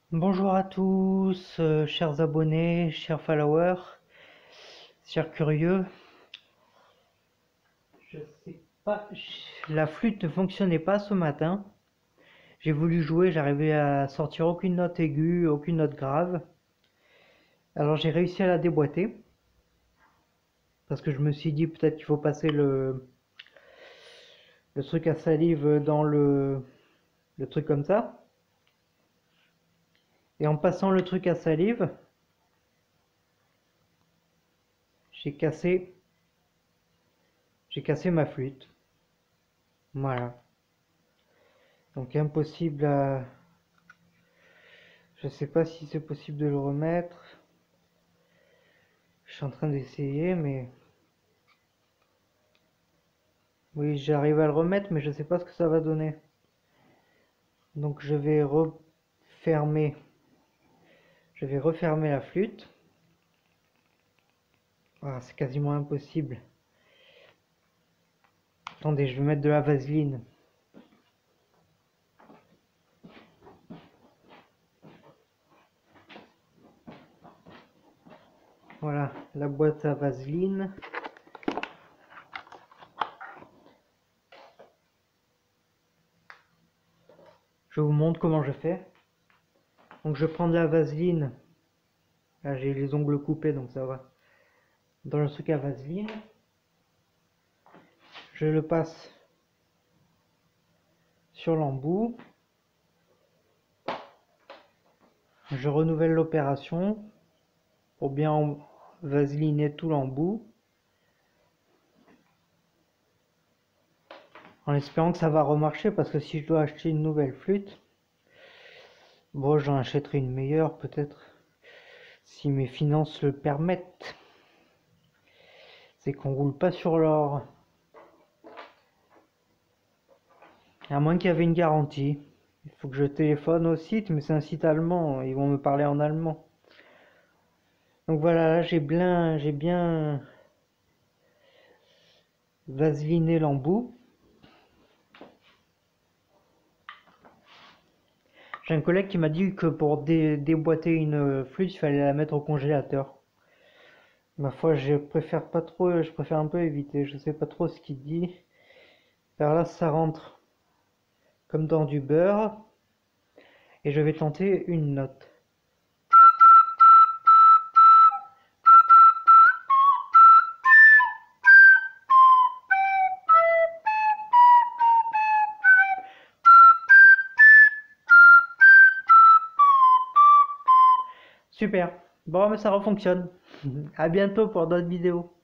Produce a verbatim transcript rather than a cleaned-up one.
Bonjour à tous, euh, chers abonnés, chers followers, chers curieux. Je sais pas, la flûte ne fonctionnait pas ce matin. J'ai voulu jouer, j'arrivais à sortir aucune note aiguë, aucune note grave. Alors j'ai réussi à la déboîter. Parce que je me suis dit peut-être qu'il faut passer le, le truc à salive dans le, le truc comme ça. Et en passant le truc à salive, j'ai cassé, j'ai cassé ma flûte. Voilà. Donc impossible à... Je sais pas si c'est possible de le remettre. Je suis en train d'essayer, mais... Oui, j'arrive à le remettre, mais je sais pas ce que ça va donner. Donc je vais refermer... Je vais refermer la flûte. Ah, c'est quasiment impossible. Attendez, je vais mettre de la vaseline. Voilà, la boîte à vaseline. Je vous montre comment je fais. Donc je prends de la vaseline. Là j'ai les ongles coupés donc ça va. Dans le truc à vaseline. Je le passe sur l'embout. Je renouvelle l'opération pour bien vaseliner tout l'embout. En espérant que ça va remarcher, parce que si je dois acheter une nouvelle flûte, bon, j'en achèterai une meilleure peut-être, si mes finances le permettent. C'est qu'on roule pas sur l'or. À moins qu'il y avait une garantie. Il faut que je téléphone au site, mais c'est un site allemand, ils vont me parler en allemand. Donc voilà, là j'ai bien, j'ai bien vaseliné l'embout. J'ai un collègue qui m'a dit que pour dé déboîter une flûte, il fallait la mettre au congélateur. Ma foi, je préfère pas trop, je préfère un peu éviter, je sais pas trop ce qu'il dit. Par là, ça rentre comme dans du beurre. Et je vais tenter une note. Super. Bon, mais ça refonctionne. À bientôt pour d'autres vidéos.